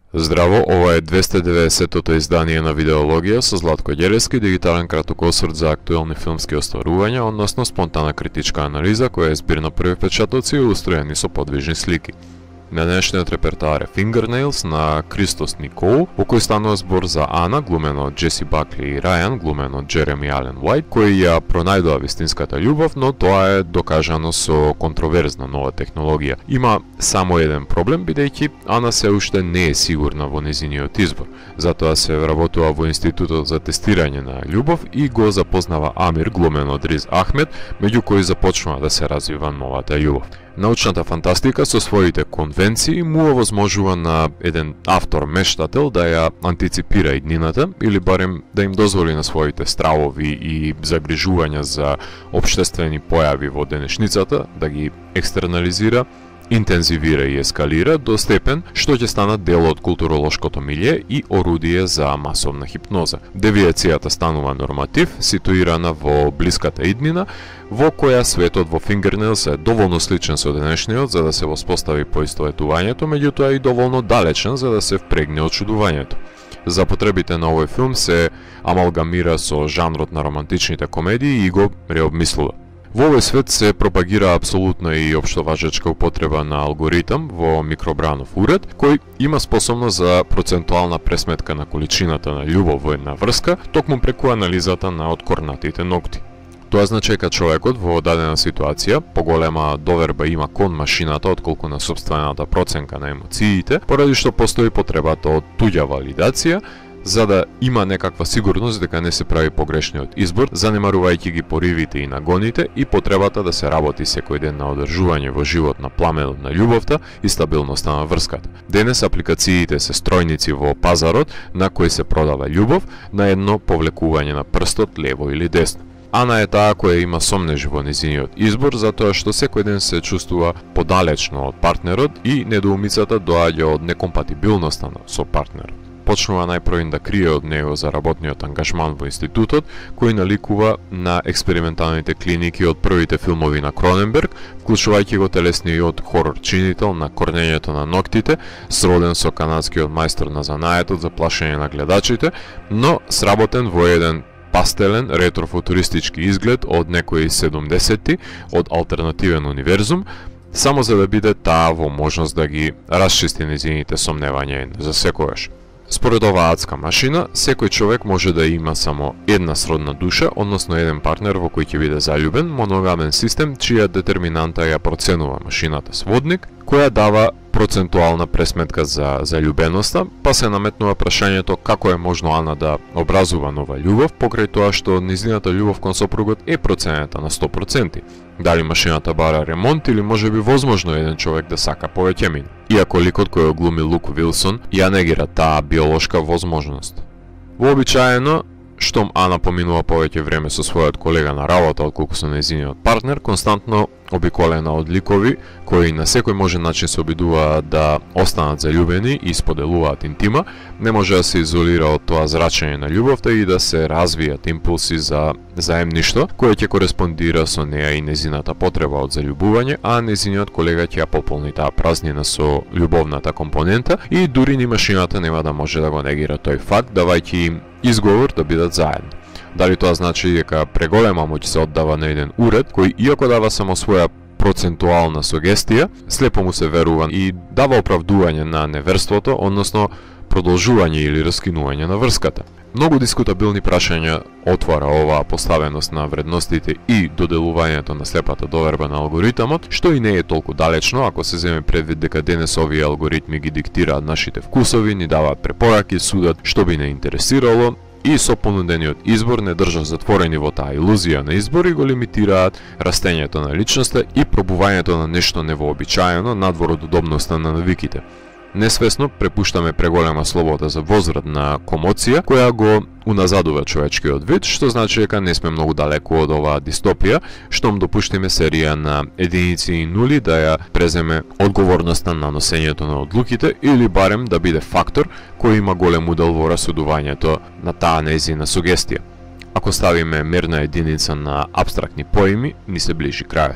Здраво, ова е 290-тото издание на Видеологија со Златко Ѓелевски, дигитален краток осврт за актуелни филмски остварувања, односно спонтана критичка анализа која е збир на први впечатоци илустrirани со подвижни слики. На денешниот репертоар е Fingernails на Кристос Никол, во кој станува збор за Ана, глумена од Джеси Бакли, и Рајан, глумен од Джереми Ален Уајт, кои ја пронајдоа вистинската љубов, но тоа е докажано со контроверзна нова технологија. Има само еден проблем, бидејќи Ана се уште не е сигурна во незиниот избор. Затоа се вработува во Институтот за тестирање на љубов и го запознава Амир, глумен од Риз Ахмед, меѓу кои започнува да се развива новата љубов. Научната фантастика со своите конвенции му овозможува на еден автор-мештател да ја антиципира иднината или барем да им дозволи на своите стравови и загрижувања за општествени појави во денешницата да ги екстернализира, интензивира и ескалира до степен што ќе станат дел од културолошкото милје и орудие за масовна хипноза. Девијацијата станува норматив, ситуирана во блиската иднина, во која светот во Fingernails е доволно сличен со денешниот за да се воспостави поистоветувањето, меѓутоа и доволно далечен за да се впрегне очудувањето. За потребите на овој филм се амалгамира со жанрот на романтичните комедии и го реобмислува. Во овој свет се пропагира апсолутна и општоважечка употреба на алгоритам во микробранов уред, кој има способност за процентуална пресметка на количината на љубов во една врска, токму преку анализата на откорнатите ногти. Тоа значи дека човекот во дадена ситуација поголема доверба има кон машината отколку на сопствената проценка на емоциите, поради што постои потребата од туѓа валидација, за да има некаква сигурност дека не се прави погрешниот избор, занемарувајќи ги поривите и нагоните и потребата да се работи секој ден на одржување во живот на пламенот на љубовта и стабилноста на врската. Денес апликациите се стројници во пазарот на кој се продава љубов на едно повлекување на прстот лево или десно. Ана е таа која има сомнежи во незиниот избор, затоа што секој ден се чувствува подалечно од партнерот и недоумицата доаѓа од некомпатибилноста со партнерот. Почнува најпрвин да крие од него за работниот ангажман во институтот, кој наликува на експерименталните клиники од првите филмови на Кроненберг, вклучувајќи го телесниот хорор чинител на корнењето на ноктите, сроден со канадскиот мајстор на занаетот за плашење на гледачите, но сработен во еден пастелен ретрофутуристички изглед од некои 70-ти, од алтернативен универзум, само за да биде таа во можност да ги расчисти незините сомневања за секогаш. Според оваа адска машина, секој човек може да има само една сродна душа, односно еден партнер во кој ќе биде заљубен, моногамен систем чија детерминанта ја проценува машината сводник, која дава процентуална пресметка за заљубеноста, па се наметнува прашањето како е можно Ана да образува нова љубов, покрај тоа што низината љубов кон сопругот е проценета на 100%. Дали машината бара ремонт или можеби возможно еден човек да сака повеќе мина. Иако ликот кој глуми Лук Вилсон ја негира таа биолошка возможност. Вообичаено, штом Ана поминува повеќе време со својот колега на работа отколку со незиниот партнер, константно обиколена од ликови кои на секој можен начин се обидуваат да останат заљубени и споделуваат интима, не може да се изолира од тоа зрачење на љубовта и да се развијат импулси за заемништво, кое ќе кореспондира со неа и незината потреба од заљубување, а незиниот колега ќе ја пополни таа празнина со љубовната компонента и дури ни машината нема да може да го негира тој факт, давајќи им изговор да бидат заедно. Дали тоа значи дека преголема моќ се оддава на еден уред кој иако дава само своја процентуална сугестија, слепо му се верува и дава оправдување на неверството, односно продолжување или раскинување на врската. Многу дискутабилни прашања отвара оваа поставеност на вредностите и доделувањето на слепата доверба на алгоритамот, што и не е толку далечно ако се земе предвид дека денес овие алгоритми ги диктираат нашите вкусови, ни даваат препораки, судат што би не интересирало и со понудениот избор не држат затворени во таа илузија на избор и го лимитираат растењето на личноста и пробувањето на нешто невообичаено надвор од удобноста на навиките. Несвесно препуштаме преголема слобода за возврат на комоција која го уназадува човечкиот вид, што значи дека не сме многу далеку од оваа дистопија, штом допуштиме серија на единици и нули да ја преземе одговорноста на носењето на одлуките или барем да биде фактор кој има голем удел во расудувањето на таа незина сугестија. Ако ставиме мерна единица на апстрактни поими, ни се ближи крајот.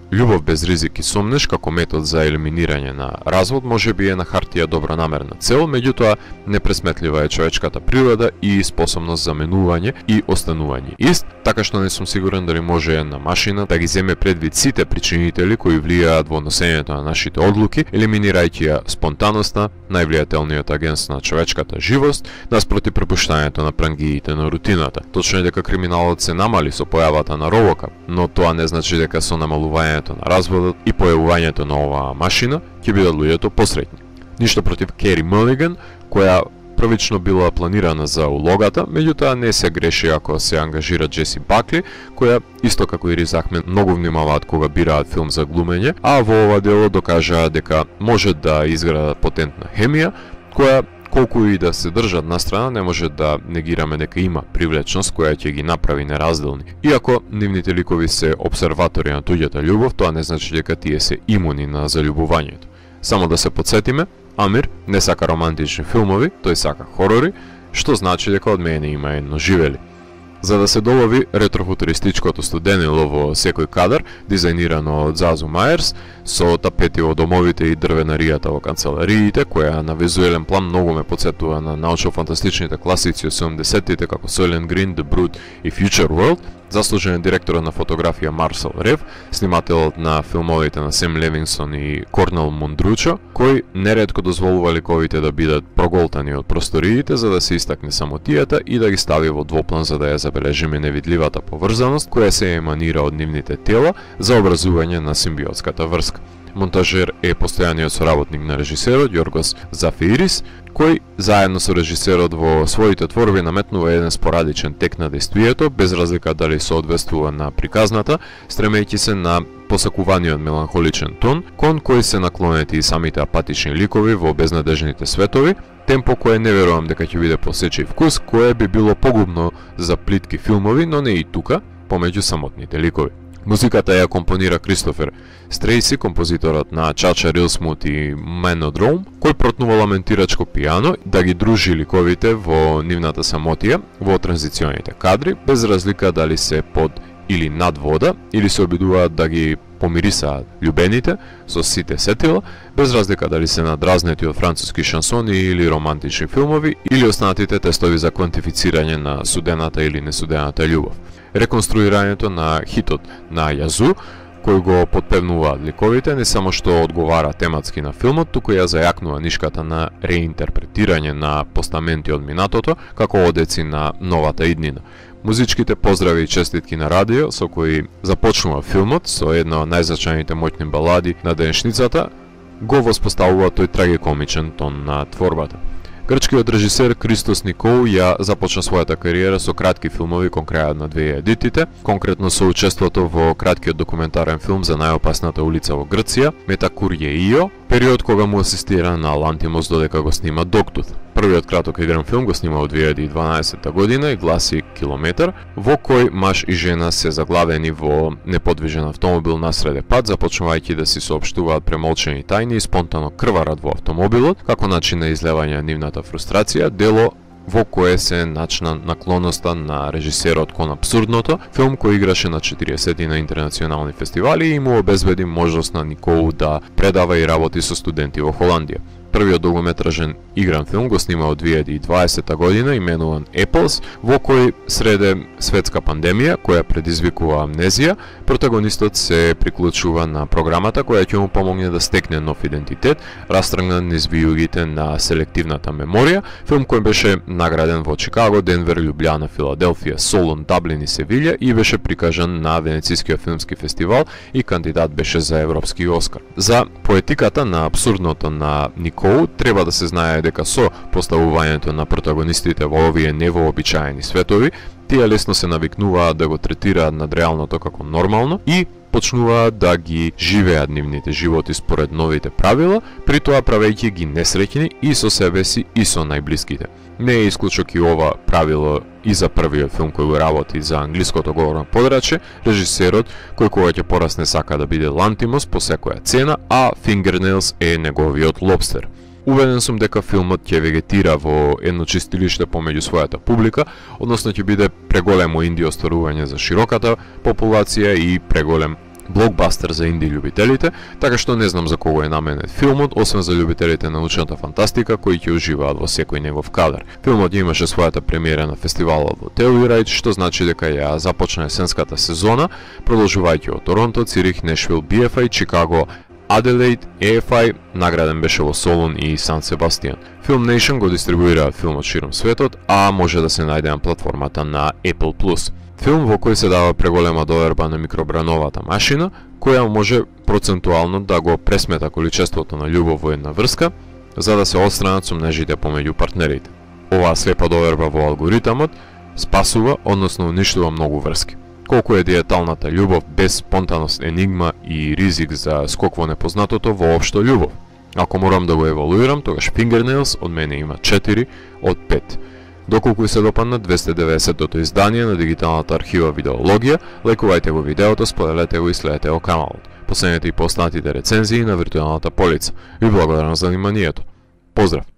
Љубов без ризик и сомнеш како метод за елиминирање на развод можеби е на хартија добронамерна цел, меѓутоа непресметлива е човечката природа и способност за менување и останување ист, така што не сум сигурен дали може една машина да ги земе предвид сите причинители кои влијаат во носењето на нашите одлуки, елиминирајќи ја спонтаноста, највлијателниот агент на човечката живост, наспроти препуштањето на прангиите на рутината. Точно е дека криминалот се намали со појавата на Робокап, но тоа не значи дека со намалувањето на разводот и појавувањето на оваа машина ќе бидат луѓето посреќни. Ништо против Кери Мулиган, која првично била планирана за улогата, меѓутоа не се греши ако се ангажира Джеси Бакли, која исто како и Риз Ахмед многу внимаваат кога бираат филм за глумење, а во ова дело докажаа дека може да изградат потентна хемија, која колку и да се држат на страна, не може да негираме дека има привлечност која ќе ги направи неразделни. Иако нивните ликови се обсерватори на туѓата љубов, тоа не значи дека тие се имуни на залюбувањето. Само да се подсетиме, Амир не сака романтични филмови, тој сака хорори, што значи дека од мене има едно живели. За да се долови ретрофутуристичкото студенило во секој кадар, дизајнирано од Зазу Мајерс, со тапети во домовите и дрвенаријата во канцелариите, која на визуелен план многу ме потсетува на научно-фантастичните класици од 70-тите како Soylent Green, The Brood и Future World, заслужен директорот на фотографија Марсел Рев, снимателот на филмовите на Сем Левинсон и Корнел Мундручо, кој неретко дозволува ликовите да бидат проголтани од просториите за да се истакне самотијата и да ги стави во двоплан за да ја забележиме невидливата поврзаност која се еманира од нивните тела за образување на симбиотската врска. Монтажер е постојаниот соработник на режисерот Јоргос Зафирис, кој заедно со режисерот во своите творби наметнува еден спорадичен тек на действието, без разлика дали соодветствува на приказната, стремејќи се на посакуваниот меланхоличен тон, кон кој се наклонети и самите апатични ликови во безнадежните светови, темпо кое не верувам дека ќе биде посечив вкус, кое би било погубно за плитки филмови, но не и тука, помеѓу самотните ликови. Музиката ја компонира Кристофер Стрейси, композиторот на Чача Рилсмут и Менодром, кој протнува ламентирачко пијано да ги дружи ликовите во нивната самотија во транзиционите кадри, без разлика дали се под или над вода, или се обидуваат да ги помирисаат љубените со сите сетила, без разлика дали се надразнети од француски шансони или романтични филмови, или останатите тестови за квантифицирање на судената или несудената љубов. Реконструирањето на хитот на Јазу, кој го подпевнуваат ликовите, не само што одговара тематски на филмот, туку ја зајакнува нишката на реинтерпретирање на постаменти од минатото, како одеци на новата иднина. Музичките поздрави и честитки на радио, со кои започнува филмот, со една од најзначајните моќни балади на денешницата, го воспоставува тој трагикомичен тон на творбата. Грчкиот режисер Кристос Никоу ја започна својата кариера со кратки филмови кон крајот на 2000-тите, конкретно со учеството во краткиот документарен филм за најопасната улица во Грција, Метакурје Ио, период кога му асистира на Лантимос додека го снима Доктут. Првиот краток игран филм го снима во 2012 година и гласи Километар, во кој маж и жена се заглавени во неподвижен автомобил насреде пат, започнувајќи да си соопштуваат премолчени тајни и спонтано крварат во автомобилот, како начин на излевање на нивната фрустрација, дело во кое се начна наклоноста на режисерот кон абсурдното, филм кој играше на 40 на интернационални фестивали и му обезбеди можност на Никоу да предава и работи со студенти во Холандија. Првиот долгометражен игран филм го снима од 2020 година, именуван Apples, во кој среде светска пандемија, која предизвикува амнезија, протагонистот се приклучува на програмата која ќе му помогне да стекне нов идентитет, растргнат низ вијугите на селективната меморија, филм кој беше награден во Чикаго, Денвер, Љубљана, Филаделфија, Солун, Даблин и Севилја и беше прикажан на Венецискиот филмски фестивал и кандидат беше за Европски Оскар. За поетиката на абсурдното на Никоу треба да се знае дека со поставувањето на протагонистите во овие невообичаени светови, тие лесно се навикнуваат да го третираат надреалното како нормално и почнуваат да ги живеат нивните животи според новите правила, при тоа правејќи ги несреќни и со себе си и со најблиските. Не е исклучок и ова правило и за првиот филм кој го работи за англиското говорно подрачје, режисерот кој кога ќе порасне сака да биде Лантимос по секоја цена, а Fingernails е неговиот лобстер. Уведен сум дека филмот ќе вегетира во едно чистилиште помеѓу својата публика, односно ќе биде преголемо инди остарување за широката популација и преголем блокбастер за инди љубителите, така што не знам за кого е наменет филмот, освен за љубителите на научната фантастика кои ќе уживаат во секој негов кадар. Филмот имаше својата премиера на фестивалот во Телуирајд, што значи дека ја започна есенската сезона, продолжувајќи од Торонто, Цирих, Нешвил, BFI, Чикаго, Аделаид, EFI, награден беше во Солун и Сан Себастијан. Film Nation го дистрибуира филмот широм светот, а може да се најде на платформата на Apple+. Филм во кој се дава преголема доверба на микробрановата машина, која може процентуално да го пресмета количеството на љубов во една врска, за да се отстранат сомнежите помеѓу партнерите. Оваа слепа доверба во алгоритамот спасува, односно уништува многу врски. Колку е диеталната љубов без спонтаност, енигма и ризик за скок во непознатото воопшто љубов. Ако морам да го евалуирам, тогаш Fingernails од мене има 4 од 5. Доколку ви се допадна 290-тото издание на дигиталната архива Видеологија, лајкувајте го видеото, споделете го и следете го каналот. Последете и поснатите рецензии на виртуелната полица. Ви благодарам за вниманието. Поздрав!